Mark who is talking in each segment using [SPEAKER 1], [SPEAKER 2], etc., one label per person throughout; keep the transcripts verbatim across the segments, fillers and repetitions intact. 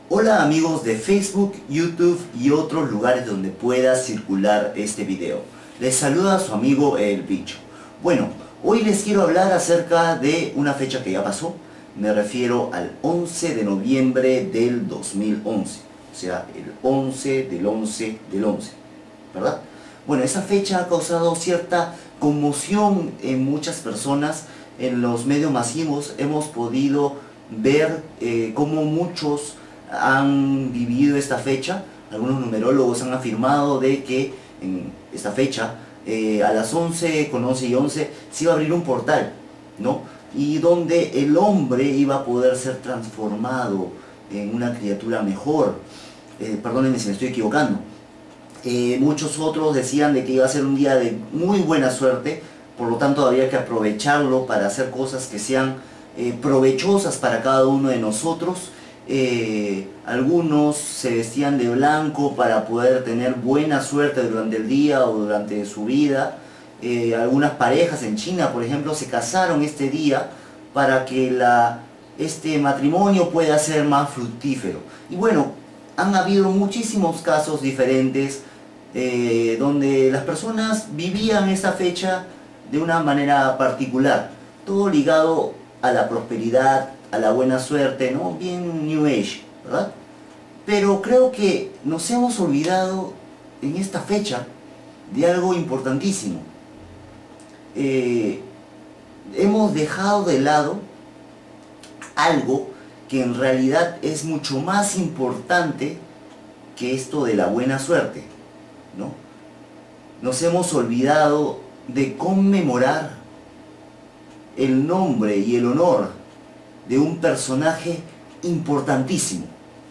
[SPEAKER 1] Hola amigos de Facebook, YouTube y otros lugares donde pueda circular este video. Les saluda su amigo El Bicho. Bueno, hoy les quiero hablar acerca de una fecha que ya pasó. Me refiero al once de noviembre del dos mil once. O sea, el once del once del once, ¿verdad? Bueno, esa fecha ha causado cierta conmoción en muchas personas. En los medios masivos hemos podido ver eh, cómo muchos han vivido esta fecha. Algunos numerólogos han afirmado de que en esta fecha eh, a las once con once y once se iba a abrir un portal, ¿no? Y donde el hombre iba a poder ser transformado en una criatura mejor. Eh, perdónenme si me estoy equivocando. Eh, muchos otros decían de que iba a ser un día de muy buena suerte, por lo tanto había que aprovecharlo para hacer cosas que sean eh, provechosas para cada uno de nosotros. Eh, algunos se vestían de blanco para poder tener buena suerte durante el día o durante su vida. Eh, algunas parejas en China, por ejemplo, se casaron este día para que la, este matrimonio pueda ser más fructífero. Y bueno, han habido muchísimos casos diferentes eh, donde las personas vivían esta fecha de una manera particular, todo ligado a la prosperidad, a la buena suerte, ¿no? Bien New Age, ¿verdad? Pero creo que nos hemos olvidado en esta fecha de algo importantísimo. Eh, hemos dejado de lado algo que en realidad es mucho más importante que esto de la buena suerte, ¿no? Nos hemos olvidado de conmemorar el nombre y el honor de un personaje importantísimo.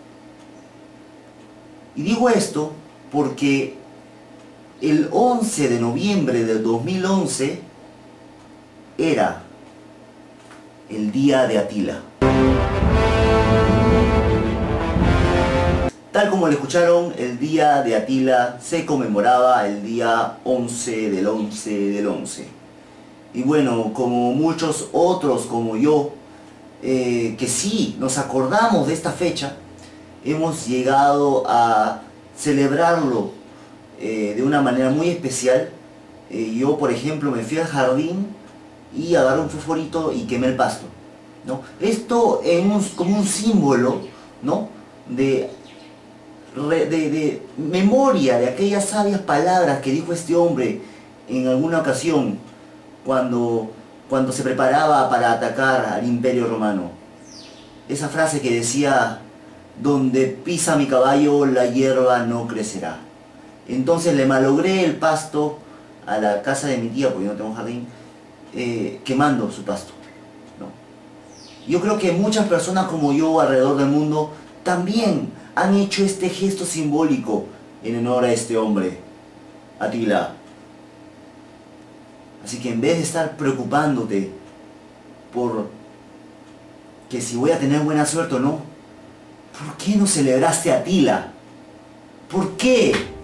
[SPEAKER 1] Y digo esto porque el once de noviembre del dos mil once era el día de Atila. Tal como lo escucharon, el día de Atila se conmemoraba el día once del once del once. Y bueno, como muchos otros como yo, eh, que sí nos acordamos de esta fecha, hemos llegado a celebrarlo eh, de una manera muy especial. Eh, yo, por ejemplo, me fui al jardín y agarré un fosforito y quemé el pasto, ¿no? Esto es un, como un símbolo, ¿no? de De, de memoria de aquellas sabias palabras que dijo este hombre en alguna ocasión cuando, cuando se preparaba para atacar al Imperio Romano. Esa frase que decía: donde pisa mi caballo la hierba no crecerá. Entonces le malogré el pasto a la casa de mi tía, porque yo no tengo jardín, eh, quemando su pasto, ¿no? Yo creo que muchas personas como yo alrededor del mundo también han hecho este gesto simbólico en honor a este hombre, Atila. Así que en vez de estar preocupándote por que si voy a tener buena suerte o no, ¿por qué no celebraste a Atila? ¿Por qué?